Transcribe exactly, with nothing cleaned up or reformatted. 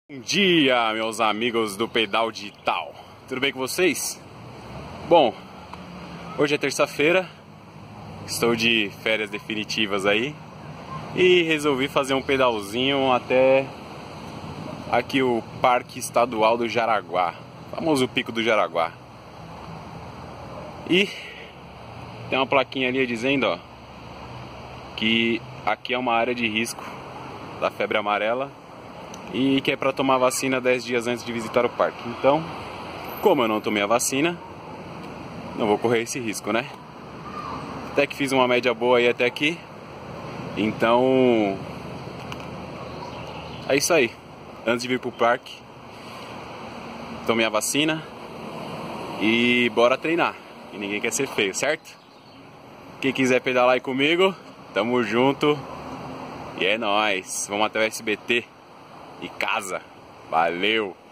Bom dia, meus amigos do Pedal Digital. Tudo bem com vocês? Bom, hoje é terça-feira, estou de férias definitivas aí e resolvi fazer um pedalzinho até aqui o Parque Estadual do Jaraguá, famoso Pico do Jaraguá. E tem uma plaquinha ali dizendo, ó, que aqui é uma área de risco da febre amarela e que é para tomar vacina dez dias antes de visitar o parque. Então, como eu não tomei a vacina, não vou correr esse risco, né? Até que fiz uma média boa aí até aqui. Então, é isso aí. Antes de vir pro parque, tomei a vacina e bora treinar. E ninguém quer ser feio, certo? Quem quiser pedalar aí comigo, tamo junto. E é nóis. Vamos até o S B T e casa. Valeu!